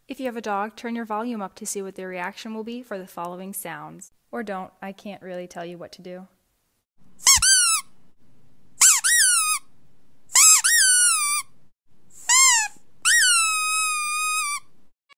If you have a dog, turn your volume up to see what their reaction will be for the following sounds. Or don't, I can't really tell you what to do.